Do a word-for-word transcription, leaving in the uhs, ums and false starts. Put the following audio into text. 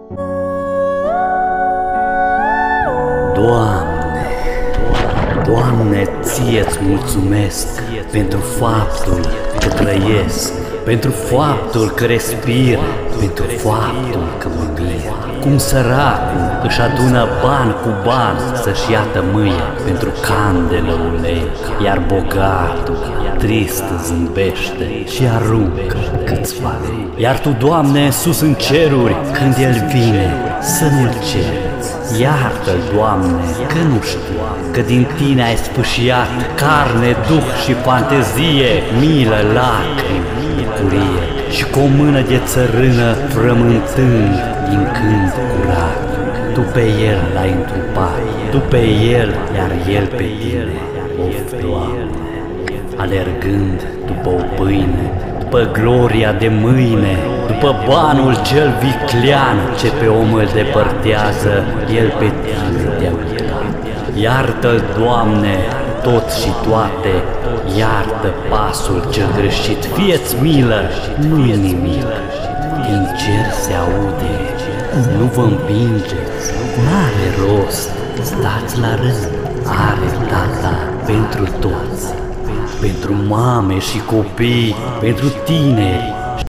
Doamne, Doamne, Ție-ți mulțumesc pentru faptul că trăiesc, pentru faptul că respir, pentru faptul că mă mir. Cum săracul își adună ban cu ban să-și ia tămâia pentru candelă ulei, iar bogatul trist zâmbește și aruncă câțiva lei. Iar Tu, Doamne, sus în ceruri, când El vine, să nu-L cerți. Iartă-L, Doamne, că nu știu, că din Tine ai sfâșiat carne, duh și fantezie, milă, lacrimi, bucurie, și cu o mână de țărână frământând din când curat. Tu pe El l-ai întrupat, Tu pe El, iar El pe Tine, of, Doamne. Alergând după o pâine, după gloria de mâine, după banul cel viclean ce pe om îl depărtează, El pe Tine te-a uitat. Iartă-L, Doamne, tot și toate, iartă pasul cel greșit, fie-ți milă, nu-i nimic, din cer se aude, nu vă împingeți, n-are rost, stați la rând, are Tata pentru toți, pentru mame și copii, pentru tineri